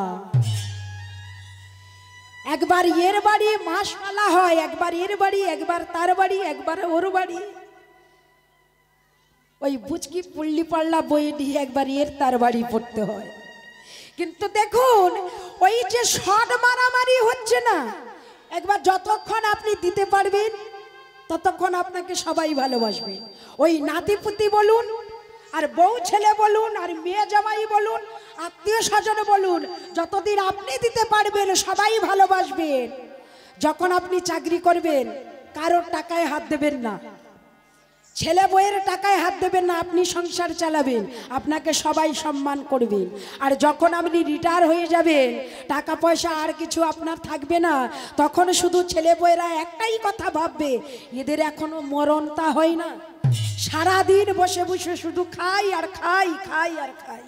একবার এর বাড়ি মাস পালা হয়, একবার এর বাড়ি, একবার তার বাড়ি, একবার ওর বাড়ি, ওই বুচকি পুল্লি পাল্লা বই দিয়ে একবার এর তার বাড়ি পড়তে হয়। কিন্তু দেখুন ওই যে শট মারামারি হচ্ছে না, একবার যতক্ষণ আপনি দিতে পারবেন ততক্ষণ আপনাকে সবাই ভালোবাসবে। ওই নাতিপুতি বলুন, আর বউ ছেলে বলুন, আর মেয়ে জামাই বলুন, আত্মীয় স্বজন বলুন, যতদিন আপনি দিতে পারবেন সবাই ভালোবাসবেন। যখন আপনি চাকরি করবেন কারোর টাকায় হাত দেবেন না, ছেলে বইয়ের টাকায় হাত দেবেন না, আপনি সংসার চালাবেন, আপনাকে সবাই সম্মান করবেন। আর যখন আপনি রিটায়ার হয়ে যাবেন, টাকা পয়সা আর কিছু আপনার থাকবে না, তখন শুধু ছেলে বইয়েরা একটাই কথা ভাববে, এদের এখনো মরণটা হয় না, সারাদিন বসে বসে শুধু খাই আর খাই, খাই আর খাই।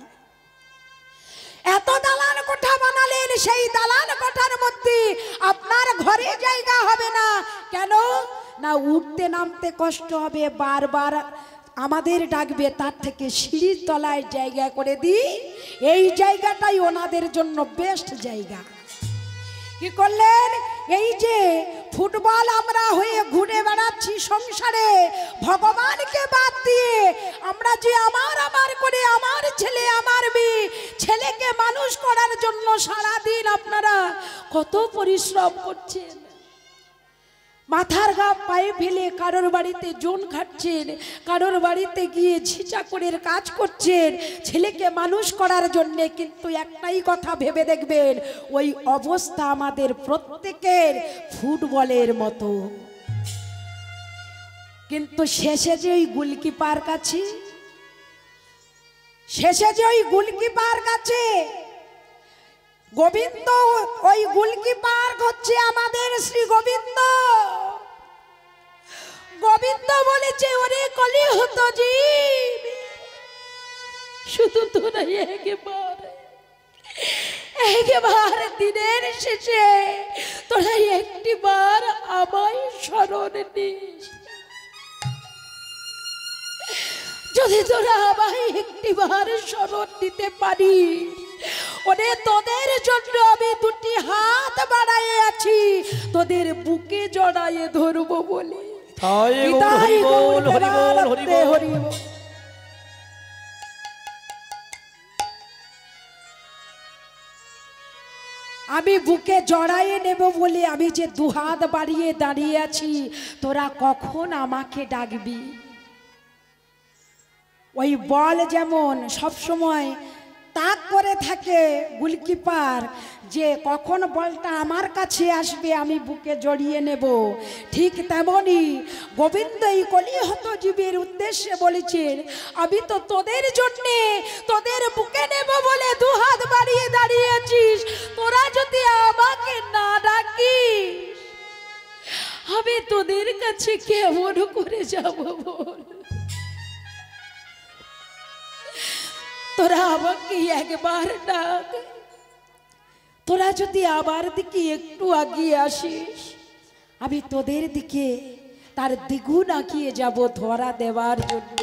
এত দালান কোঠা বানালেন, সেই দালান কোঠার মধ্যে আপনার ঘরে জায়গা হবে না, কেন না? উঠতে নামতে কষ্ট হবে, বারবার আমাদের ডাকবে, তার থেকে সিঁড়ির তলায় জায়গা করে দিই, এই জায়গাটাই ওনাদের জন্য বেস্ট জায়গা। কি করলেন? এই যে ফুটবল আমরা হয়ে ঘুরে বেড়াচ্ছি সংসারে, ভগবানকে বাদ দিয়ে আমরা যে আমার আমার করে আমার ছেলে আমার মেয়ে, ছেলেকে মানুষ করার জন্য সারাদিন আপনারা কত পরিশ্রম করছেন, মাথার ঘা পায়ে ফেলে কারোর বাড়িতে জোন খাচ্ছেন, কারোর বাড়িতে গিয়ে ঝিচাকরের কাজ করছেন ছেলেকে মানুষ করার জন্যে। কিন্তু একটাই কথা ভেবে দেখবেন, ওই অবস্থা আমাদের প্রত্যেকের ফুটবলের মতো। কিন্তু শেষে যে ওই গোলকিপার কাছে, শেষে যে ওই গোলকিপার কাছে গোবিন্দ, ওই গোলকিপার হচ্ছে আমাদের শ্রী গোবিন্দ। গোবিন্দ বলেছে, ওরে কলি হতো জীব, শুধু তোরা একবার একবার দিনের শেষে তোরা একটি বার আমায় স্মরণ নিস, যদি তোরা আমায় একটি বার স্মরণ দিতে পারিস, ওরে তোদের জন্য আমি দুটি হাত বাড়াইয়ে আছি, তোদের বুকে জড়াইয়ে ধরবো বলে। আমি বুকে জড়াইয়ে নেব বলে আমি যে দুহাত বাড়িয়ে দাঁড়িয়ে আছি, তোরা কখন আমাকে ডাকবি? ওই বল যেমন সব সময় তাক করে থাকে গোলকিপার যে কখন বলটা আমার কাছে আসবে আমি বুকে জড়িয়ে নেব, ঠিক তেমনি গোবিন্দ এই কলিহত জীবের উদ্দেশ্যে বলেছেন আমি তো তোদের জন্যে তোদের বুকে নেব বলে দু হাত বাড়িয়ে দাঁড়িয়েছিস, তোরা যদি আমাকে না ডাকিস আমি তোদের কাছে কেমন করে যাব বল? তোরা আমাকে একবার ডাক, তোরা যদি আমার দিকে একটু আগিয়ে আসিস আমি তোদের দিকে তার দ্বিগুণ আগিয়ে যাব ধরা দেওয়ার জন্য।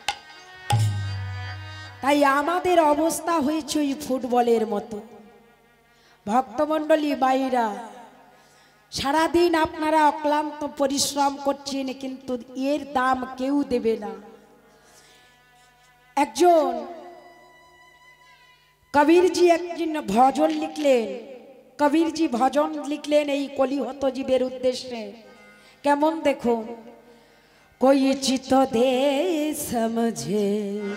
তাই আমাদের অবস্থা হয়েছে ওই ফুটবলের মতো। ভক্তমণ্ডলী বাইরা সারাদিন আপনারা অক্লান্ত পরিশ্রম করছেন, কিন্তু এর দাম কেউ দেবে না। একজন কবিরজি একজন ভজন লিখলেন, কবিরজি ভজন লিখলেন এই কলিহত জীবের উদ্দেশ্যে। কেমন দেখুন, कोई चित दे समझे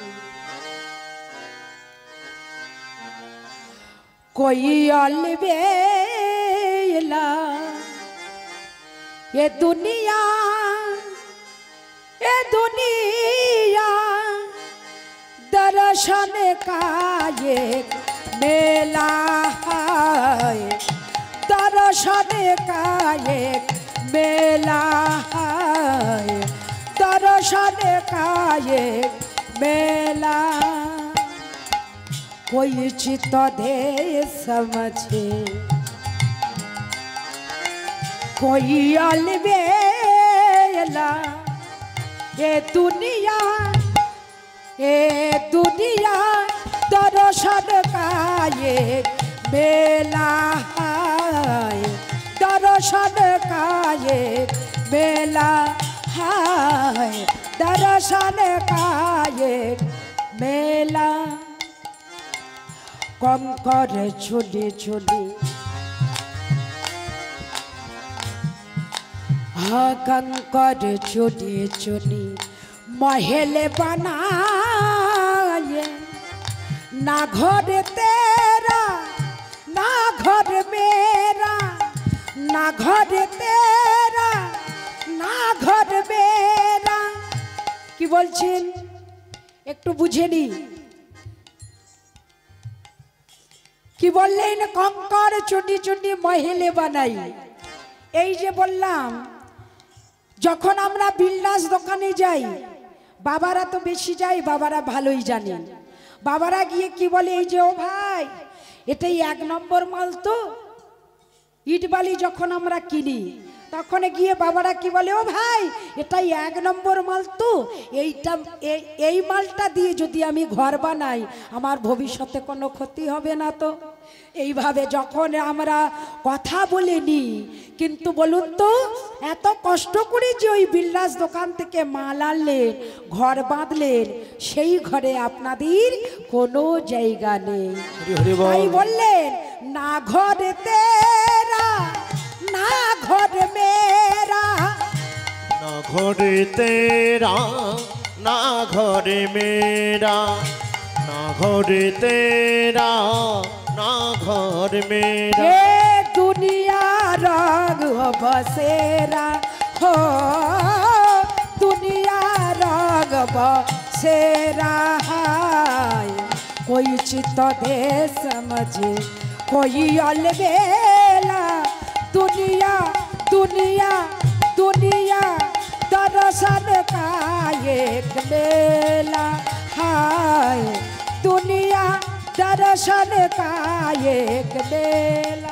कोई अलबेला ये दुनिया ये दुनिया दर्शन का ये मेला है, दर्शन का ये मेला है, दर्शन का ये मेला। कोई चित दे समझे कोई अलबेला ये दुनिया ये दुनिया दर्शन का ये मेला है, दर्शन का ये मेला है, दर्शन का ये मेला। कंकर झुली झुली हाँ कंकर झुली झुली महल बनाए, ना घर तेरा ना घर मेरा, ना घर तेरा ना घर मेरा। কি বলছেন একটু বুঝে নি, কি বললেন? কঙ্কর চুটি চুটি মহেলে বানাই। এই যে বললাম যখন আমরা বিল্ডার্স দোকানে যাই, বাবারা তো বেশি যাই, বাবারা ভালোই জানেন। বাবারা গিয়ে কি বলে, এই যে ও ভাই এটাই এক নম্বর মাল তো। ইট বালি যখন আমরা কিনি তখন গিয়ে বাবারা কি বলে, ও ভাই এটাই এক নম্বর মাল তো, এইটা এই মালটা দিয়ে যদি আমি ঘর বানাই আমার ভবিষ্যতে কোনো ক্ষতি হবে না তো। এইভাবে যখন আমরা কথা বলে নিই, কিন্তু বলুন তো এত কষ্ট করে যে ওই বিল্ডার্স দোকান থেকে মাল আনলেন ঘর বাঁধলেন, সেই ঘরে আপনাদের কোনো জায়গা নেই। তাই বললেন না ঘর তেরা ना घर मेरा, ना घर तेरा ना घर मेरा, ना घर तेरा ना घर मेरा। ये दुनिया रंग बसेरा हो, दुनिया रंग बसेरा है। कोई चित दे समझे कोई अलबेला, दुनिया दुनिया दुनिया दर्शन का एक मेला है, दुनिया दर्शन का एक मेला।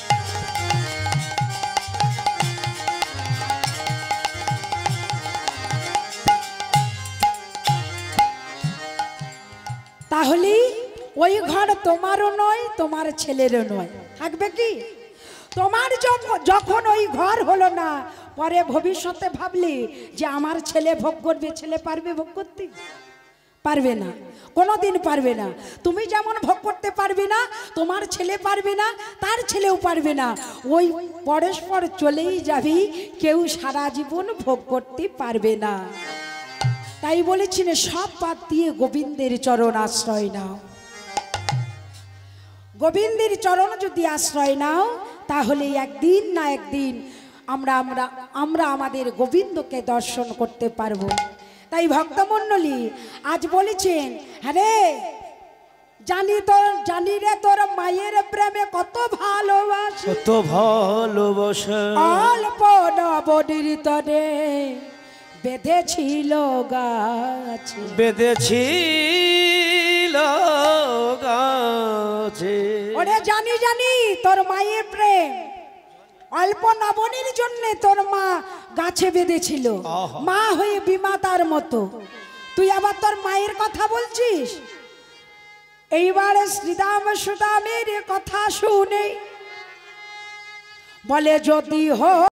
তাহলে ওই ঘর তোমারও নয় তোমার ছেলেরও নয়, থাকবে কি? তোমার যখন ওই ঘর হলো না, পরে ভবিষ্যতে ভাবলি যে আমার ছেলে ভোগ করবে, ছেলে পারবে ভোগ করতে? পারবে না, কোনোদিন পারবে না। তুমি যেমন ভোগ করতে পারবে না, তোমার ছেলে পারবে না, তার ছেলেও পারবে না। ওই পরস্পর চলেই যাবি, কেউ সারা জীবন ভোগ করতে পারবে না। তাই বলেছিলেন সব বাদ দিয়ে গোবিন্দের চরণ আশ্রয় নাও। গোবিন্দের চরণ যদি আশ্রয় নাও তাহলে একদিন না একদিন আমরা আমরা আমরা আমাদের গোবিন্দকে দর্শন করতে পারবো। তাই ভক্তমণ্ডলী আজ বলেছেন, হ্যাঁ রে জানি তোর জানি রে তোর মায়ের প্রেমে কত ভালোবাসি, কত ভালোবাসা অল্প নবনির্তনে বেঁধেছিল গাছে, বেঁধেছিল গাছে। ওরে জানি জানি তোর মায়ের প্রেম অল্প নবনীর জন্য তোর মা গাছে বেঁধেছিল, আহা। মা হয়ে বিমাতার মতো, তুই আবার তোর মায়ের কথা বলছিস। এইবারে শ্রীদাম সুদামের কথা শুনে বলে যদি হো